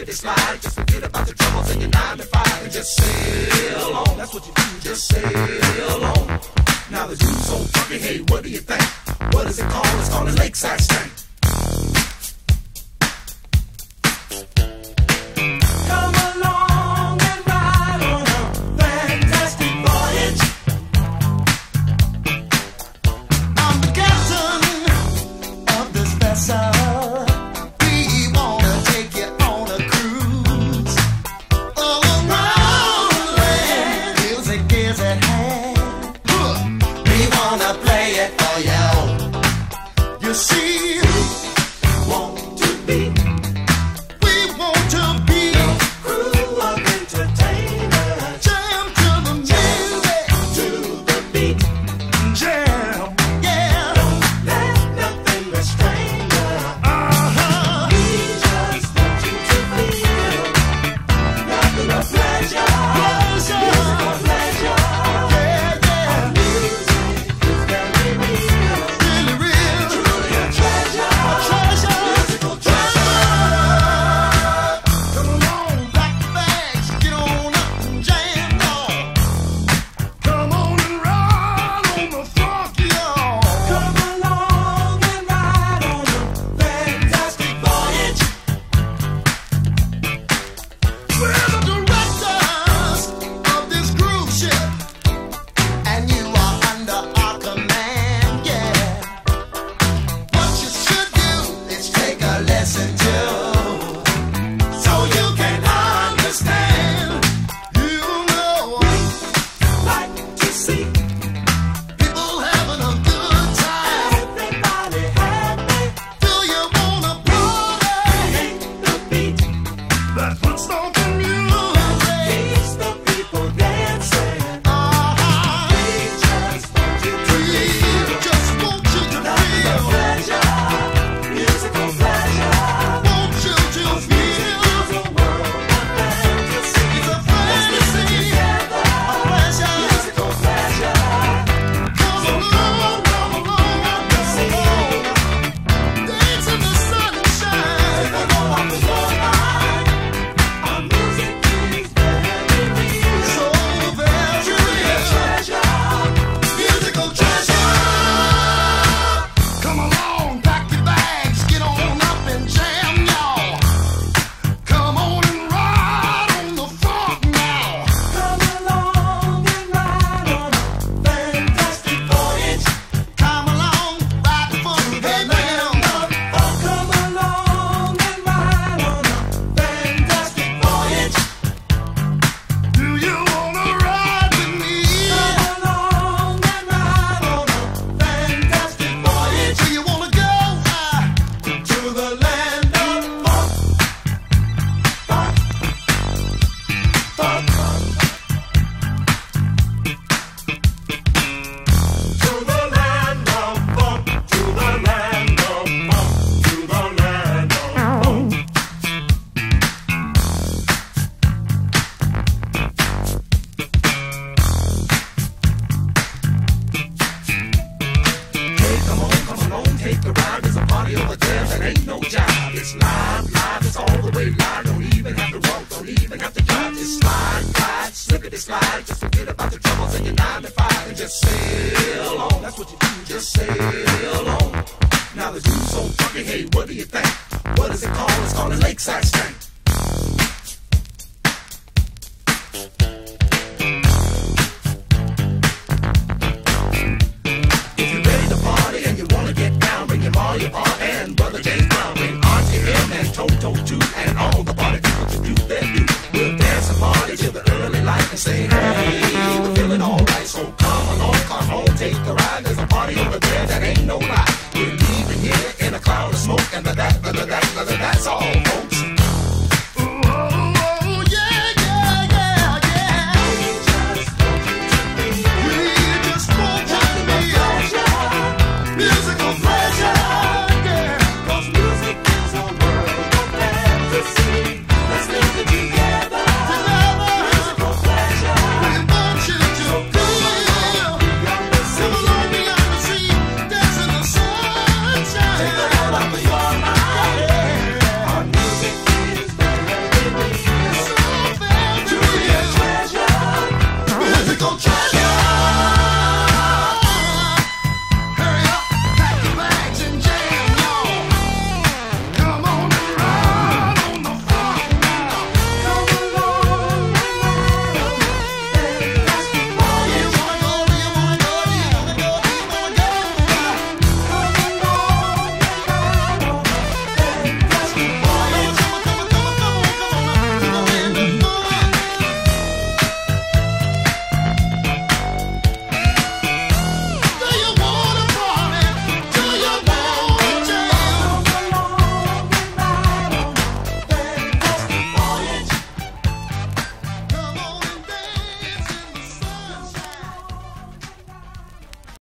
it slide. Just forget about the troubles in your 9 to 5 and just sail on. That's what you do, just sail on. Now the dude's so funky, hey, what do you think? What is it called? It's called a lakeside stank. Come along and ride on a fantastic voyage. I'm the captain of this vessel. We wanna take you on a cruise all around the land. Music is at hand. We wanna play it for you. You see, Want to be we want to be crew of entertainers. jam to the music, To the beat, jam, yeah. let nothing restrain you. We just want you to feel nothing but pleasure. Musical pleasure. Yeah, yeah, Music is very real. really real. Truly a treasure. Treasure. Musical treasure. Come along, pack your bags, get on up and jam, y'all. Come on and ride on the funk, y'all. Come along and ride on a fantastic voyage. We're the directors of this cruise ship, and you are under our command, yeah. What you should do is take a lesson too, so you can understand. You know, Like to see people having a good time. everybody happy. Do you wanna party? Hate the beat. That's what's on the music. Keeps the people dancing. Uh-huh. We just want you to We feel just want you to nothing but feel. pleasure. Musical pleasure. Want you to feel. It's a world of fantasy. It's a Let's listen fantasy. together. A pleasure. Musical pleasure. Come along, come along, come along. Dance in the sunshine. Take a go off the shoreline. Our music is very real. So very Truly a real. treasure. Musical treasure. Come along, pack your bags, get on up and jam, y'all. Come on and ride on the funk now. Come along and ride on a fantastic voyage. Come along, ride the funk, hey man. Oh, come along and ride on a fantastic voyage. Do you wanna ride with me? Come along and ride on a fantastic voyage. Do you wanna go To the land of funk. Funk. Funk. To the land of funk. To the land of funk. To the land of funk. Hey, come on, take a ride. There's a party over there that ain't no job. It's live, it's all the way live. Don't even have to walk, don't even have to drive. Just slide, slippity slide. Just forget about the troubles in your 9 to 5 and just sail on. That's what you do, just sail on. Now the dude's so funky, hey, what do you think? What is it called? It's called a lakeside stank.